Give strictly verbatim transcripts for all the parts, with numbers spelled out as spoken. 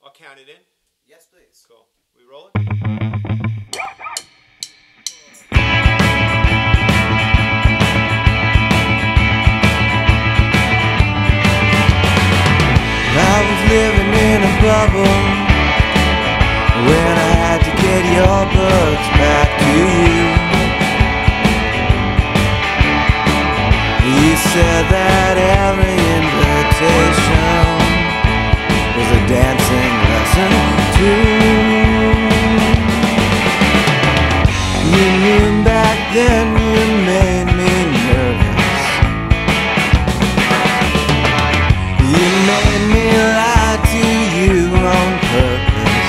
I'll count it in. Yes, please. Cool. We rolling? I was living in a bubble when I had to get your books back to you. You said that every invitation was a dancing lesson too. You knew back then you made me nervous. You made me lie to you on purpose.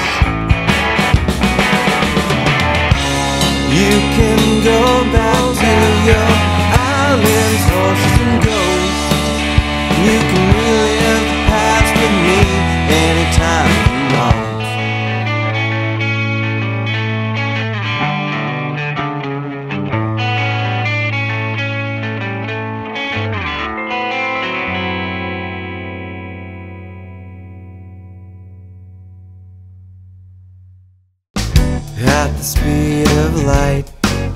You can go back to your islands, horses and ghosts. You can relive the past with me anytime you want. At the speed of light,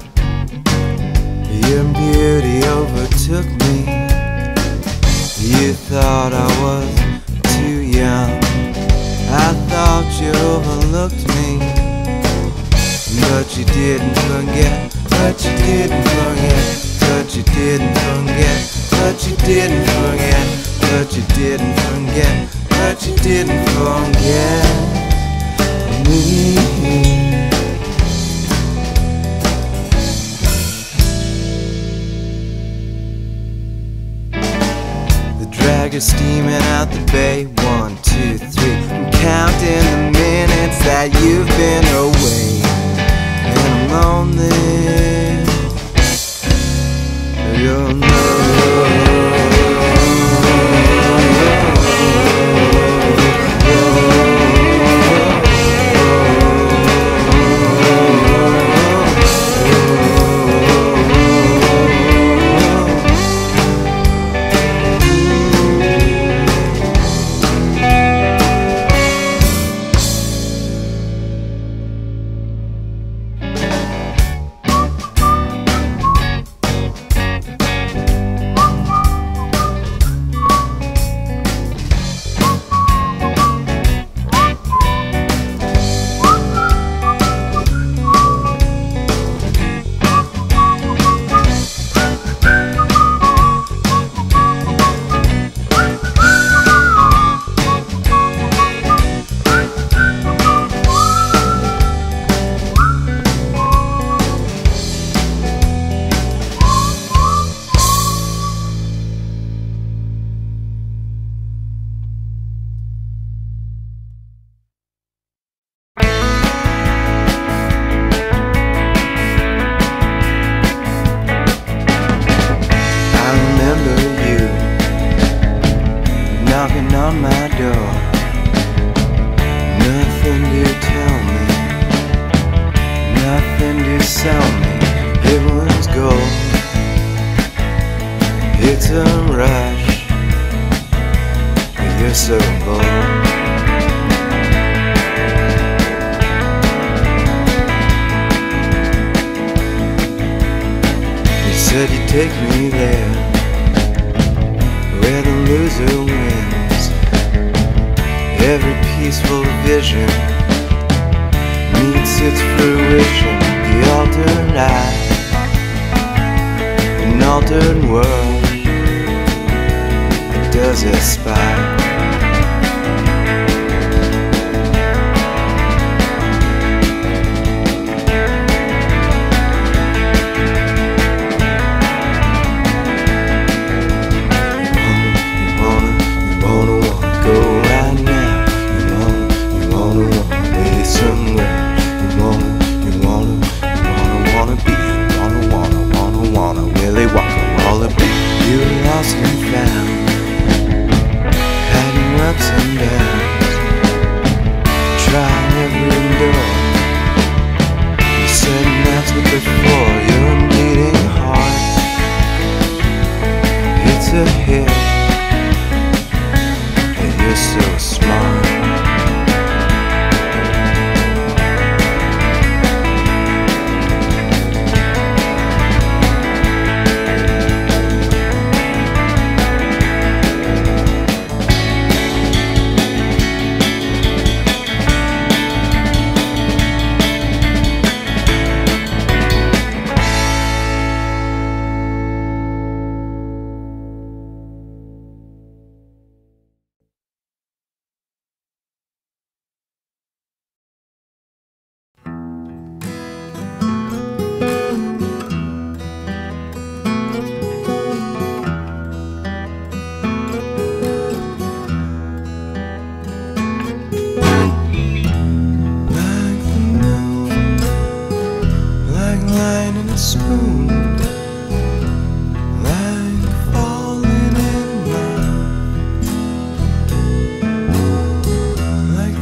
your beauty overtook me. You thought I was too young, I thought you overlooked me. But you didn't forget, but you didn't forget, but you didn't forget, but you didn't forget, but you didn't forget, but you didn't forget me. Dragger steaming out the bay, one, two, three. I'm counting the minutes that you've been away, and I'm lonely. You'll know.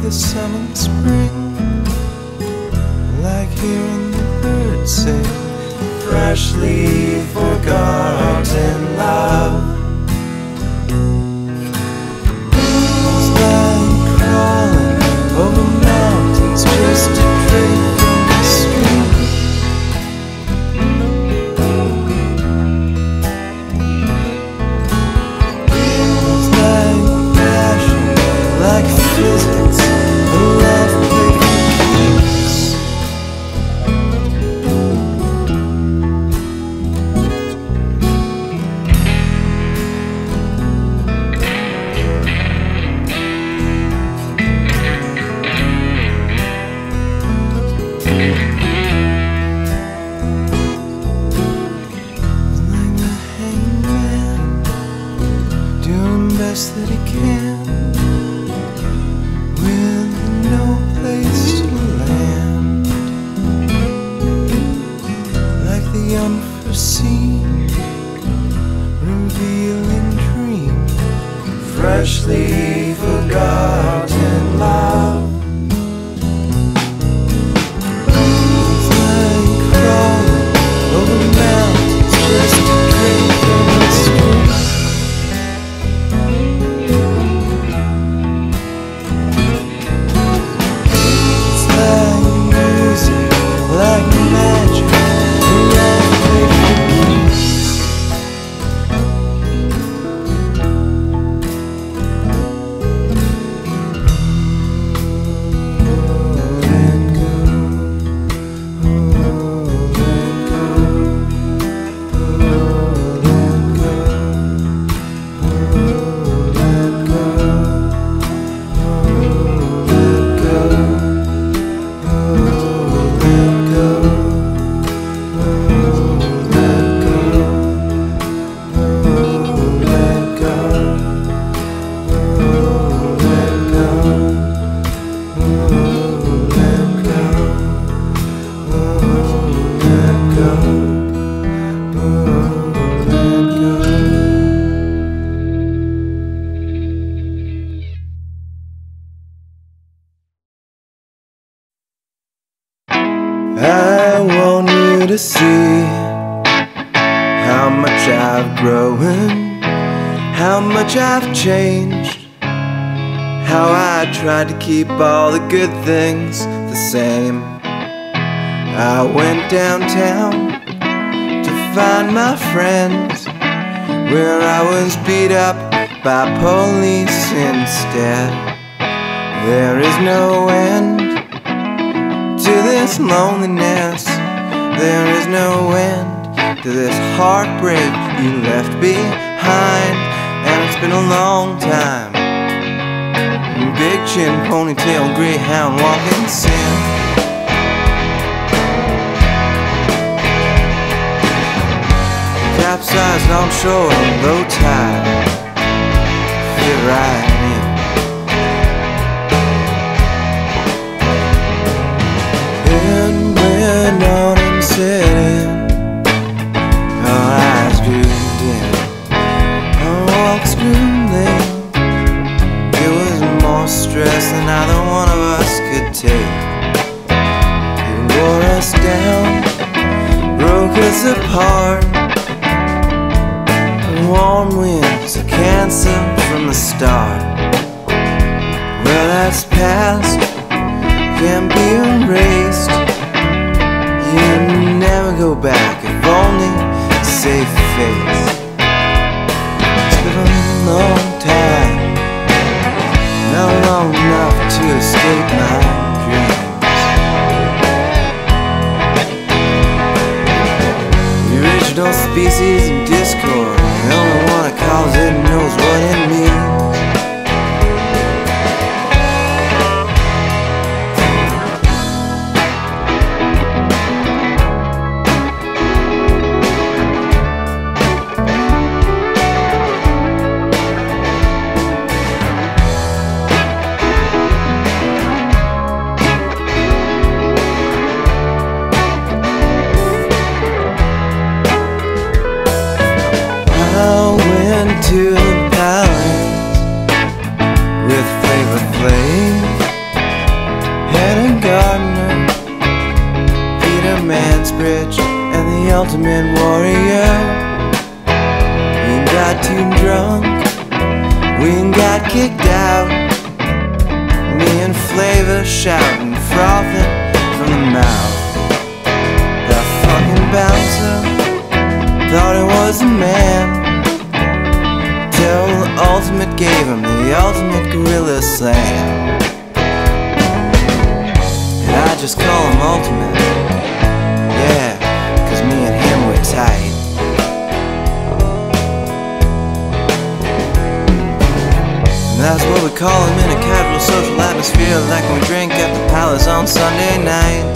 the summer and spring, like hearing the birds sing. Freshly forgotten love. It's like crawling over mountains just to drink from the stream. It's like passion, like physics, a love played for keeps. Like the hangman, doing best that he can, with no place to land. Like the unforeseen, revealing dream, freshly forgotten love. It's like crawling over mountains just to drink from the stream. It's like music, like magic, like paper keys. Let go, oh, let go, oh, let go, oh, let go, oh, let go, oh, let go, oh, let go, oh, let go, oh, let go, oh, let go, oh, let go, oh, let go. I want you to see how much I've grown, how much I've changed, how I tried to keep all the good things the same. I went downtown to find my friends, where I was beat up by police instead. There is no end to this loneliness, there is no end to this heartbreak you left behind. And it's been a long time, big chin, ponytail, greyhound, walking sin. Capsized on shore, low tide, fit right in. And when autumn set in, our eyes grew dim, our walks grew late. It was more stress than either one of us could take. It wore us down, broke us apart. Warm winds, a cancer from the start. Well, that's past, can't be erased. You never go back, if only safe face. It's been a long time, not long enough to escape my dreams. The original species in discord, the only one that calls it knows what it means. To the palace with Flavor Flav, gardener, Peter Mansbridge, and the ultimate warrior. We got too drunk, we got kicked out. Me and Flavor shouting, frothing from the mouth. That fucking bouncer thought he was a man, till the ultimate gave him the ultimate gorilla slam. And I just call him ultimate, yeah, cause me and him were tight. And that's what we call him in a casual social atmosphere, like when we drink at the Palace on Sunday night.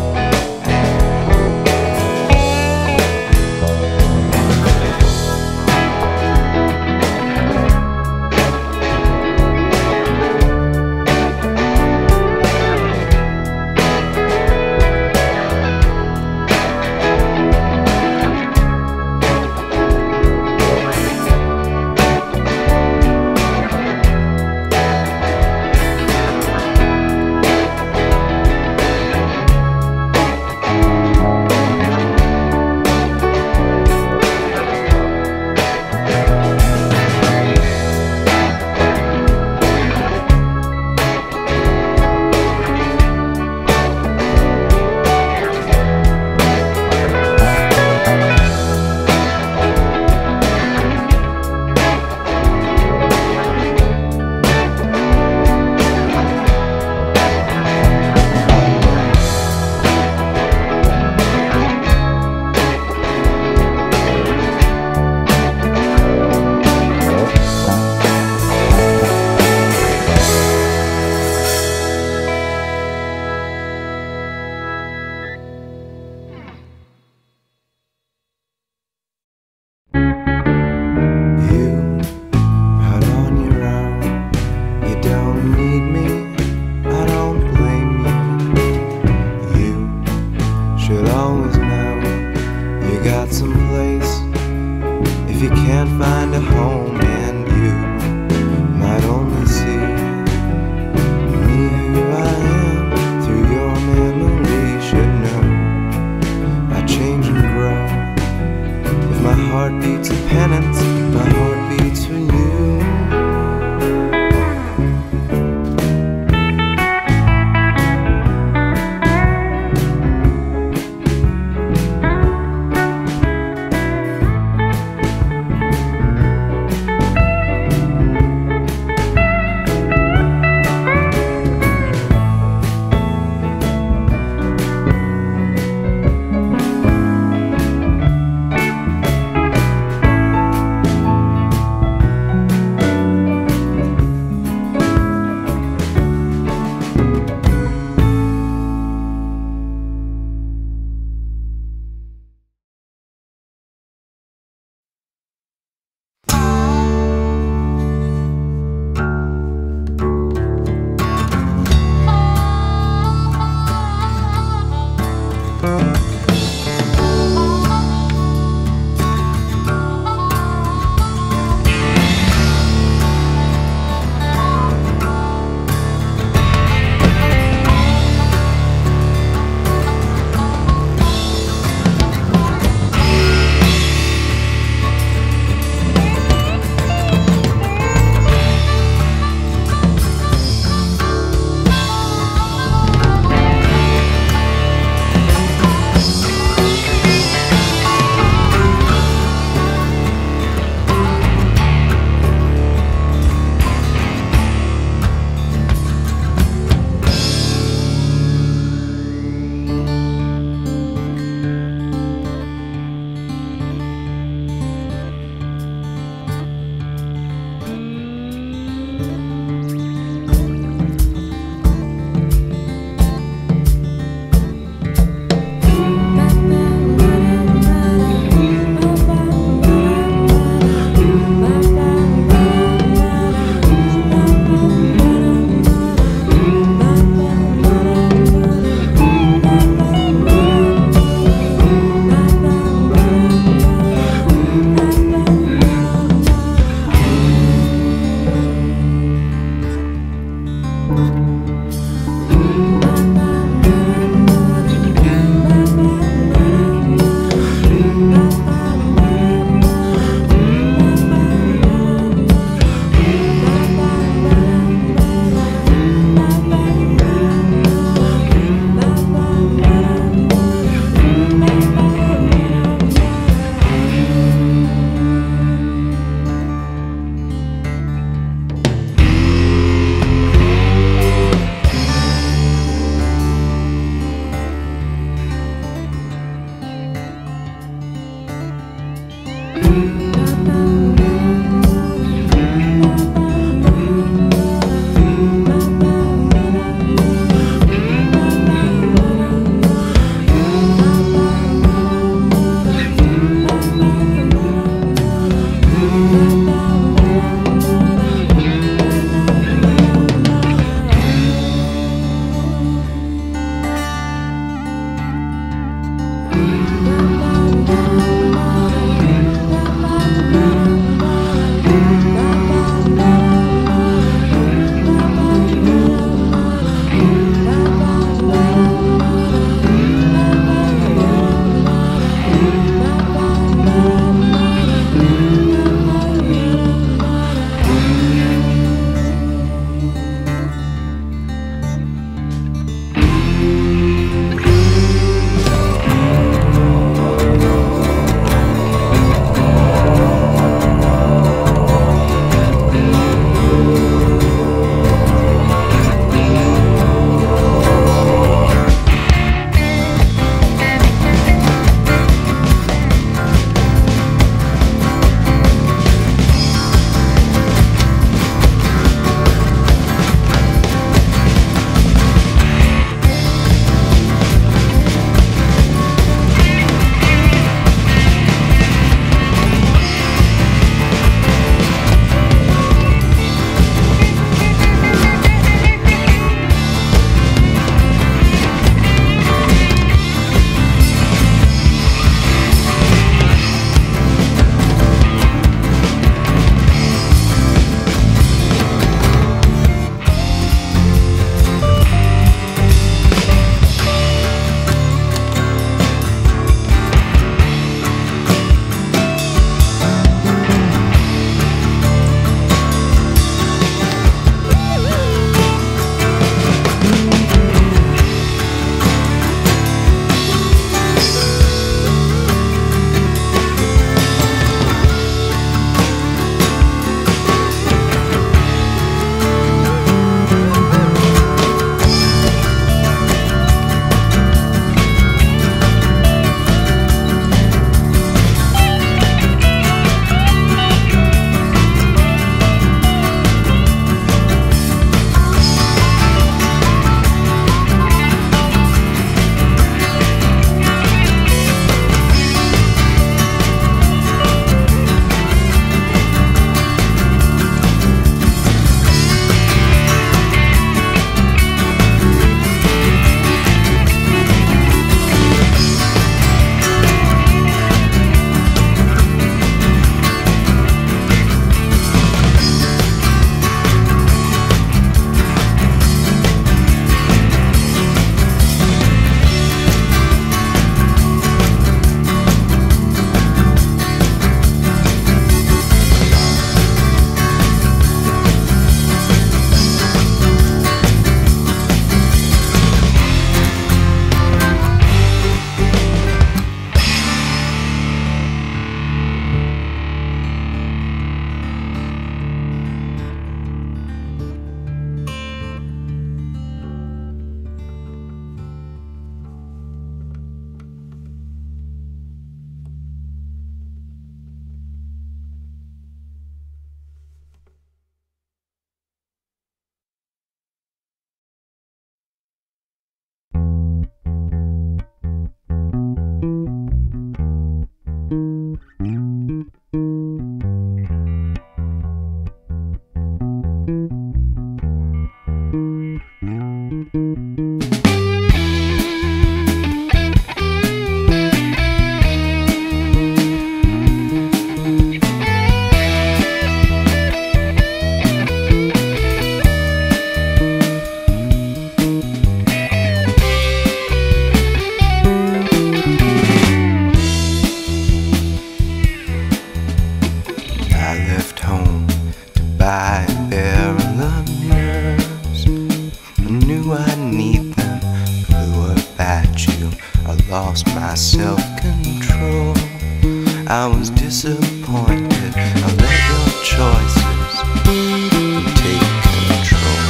lost my self-control. I was disappointed. I let your choices take control.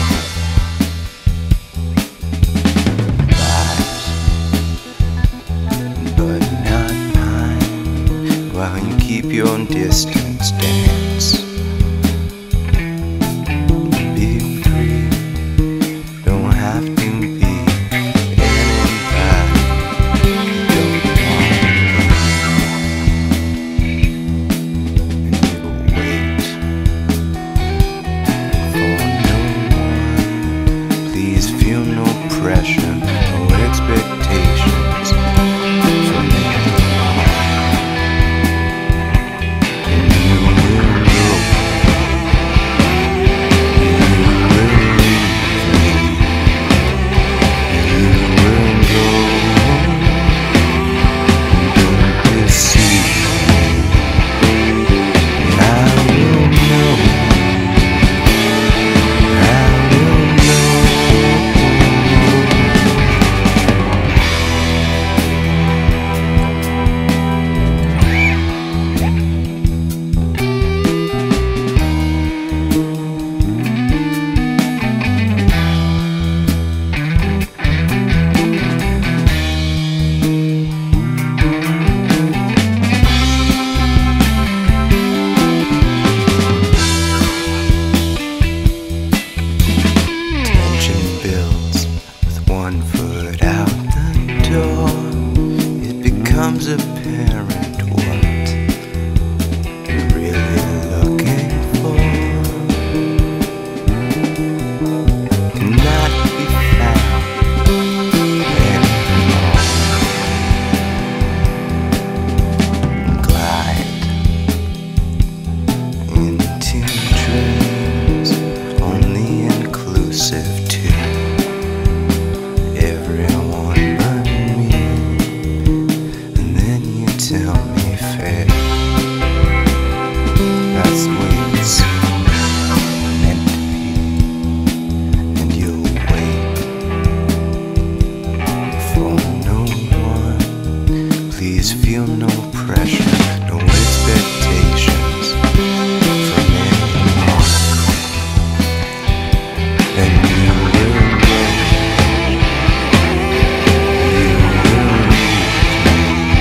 Lies, but not mine. While you keep your distance, dance. Be free. Don't have to be anybody. Don't feel no pressure, no expectations from anyone. And you will know, you will leave me, you will go, don't deceive me. I will know, I will know. Becomes apparent what you're really looking for cannot be found anymore. Glide into dreams only inclusive to everyone but me. Tell me fair, that's the way it's meant to be. And you'll wait for no one. Please feel no pressure, no expectations from anyone. And you will know, you will leave me.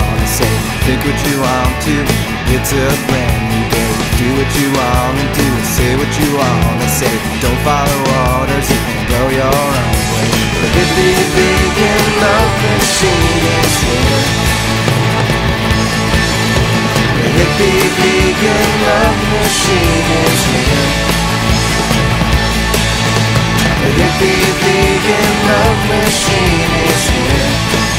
Think what you want to, it's a brand new day. Do what you want to do. say what you want to say. Don't follow orders, you can go your own way. The hippie vegan love machine is here. The hippie vegan love machine is here. The hippie vegan love machine is here.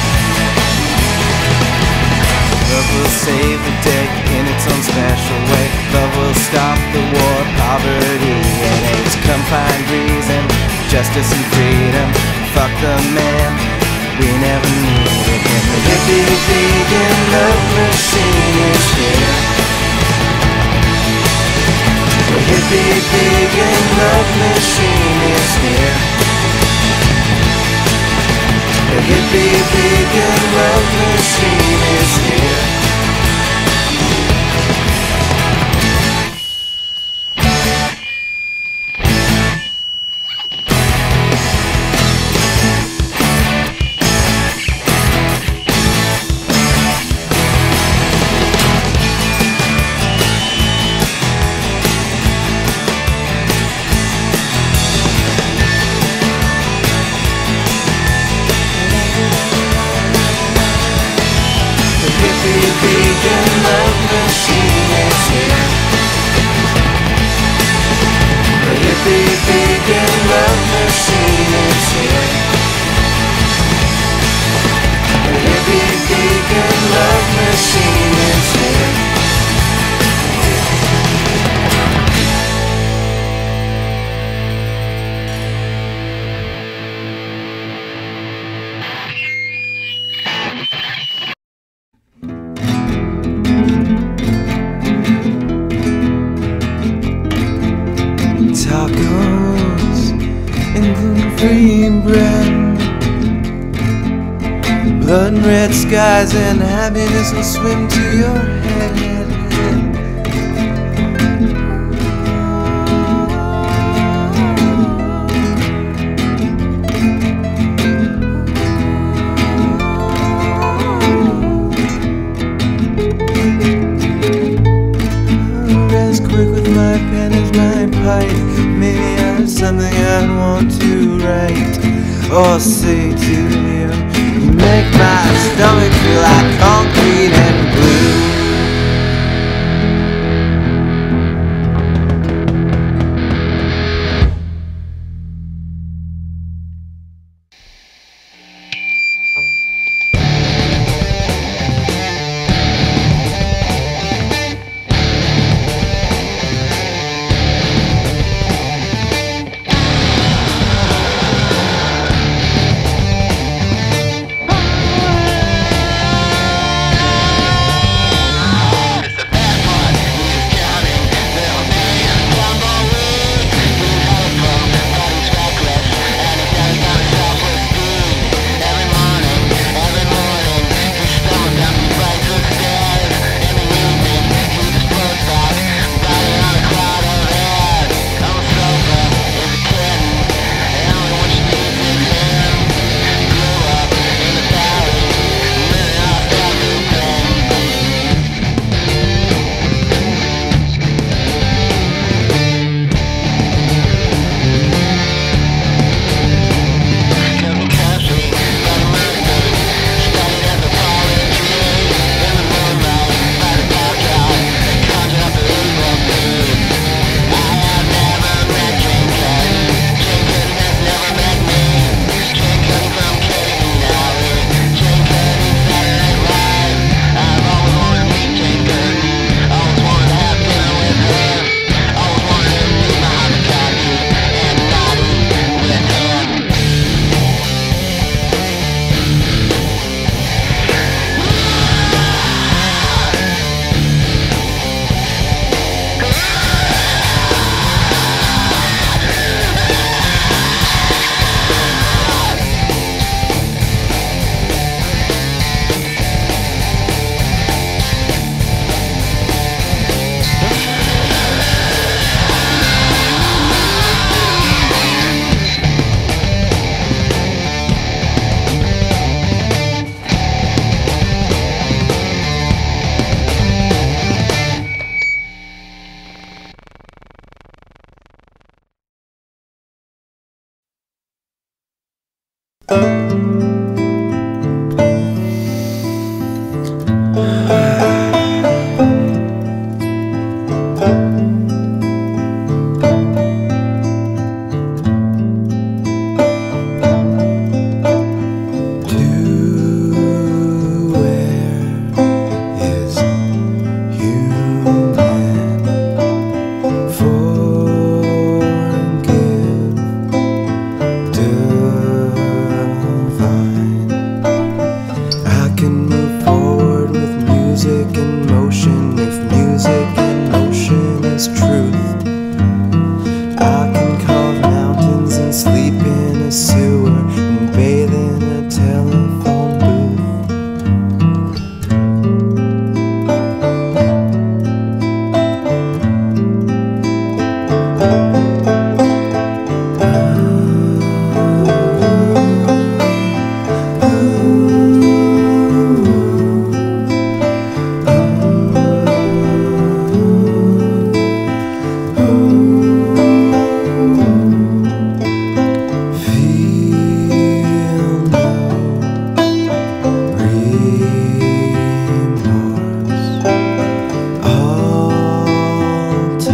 Love will save the day in its own special way. Love will stop the war, poverty and AIDS. Come find reason, justice and freedom. Fuck the man, we never needed him. The hippie vegan love machine is here. The hippie vegan love machine is here. The hippie vegan love machine is here. Tacos and gluten-free bread, blood and red skies and happiness will swim to your head. As quick with my pen as my pipe. Maybe I have something I'd want to write or say to you. You make my stomach feel like concrete and glue.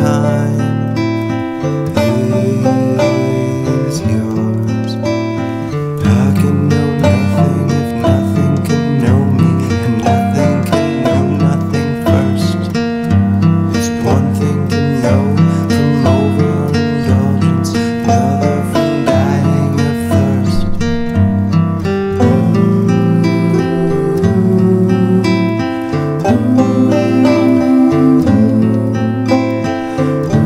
time is yours. I can know nothing if nothing can know me, and nothing can know nothing first. It's one thing to know from overindulgence, another from dying of thirst. Ooh. Ooh.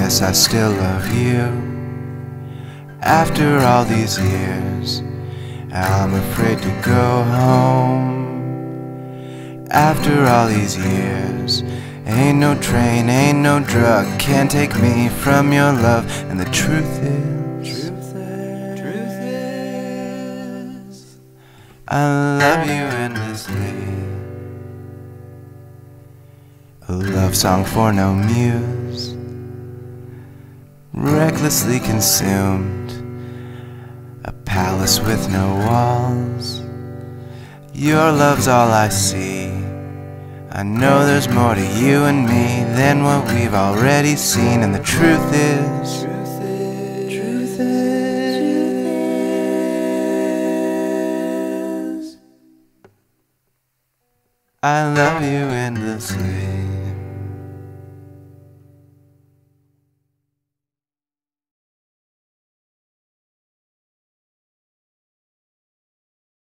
yes, I still love you. After all these years, I'm afraid to go home. After all these years, ain't no train, ain't no drug can take me from your love. And the truth is, truth is, truth is I love you endlessly. A love song for no muse, recklessly consumed, a palace with no walls. Your love's all I see. I know there's more to you and me than what we've already seen. And the truth is, truth is, truth is I love you endlessly.